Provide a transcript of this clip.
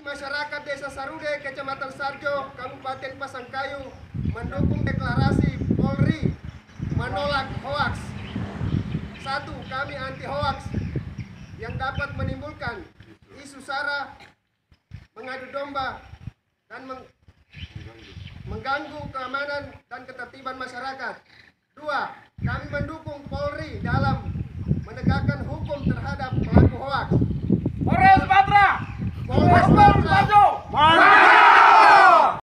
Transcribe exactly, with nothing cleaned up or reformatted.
masyarakat Desa Sarude, Kecamatan Sarjo, Kabupaten Pasangkayu mendukung deklarasi Polri menolak hoaks. Satu, kami anti hoaks yang dapat menimbulkan isu sara, mengadu domba, dan meng mengganggu keamanan dan ketertiban masyarakat. Dua, kami mendukung Polri dalam menegakkan hukum terhadap pelaku hoaks. Polres Patra! Polres Patra! Maju!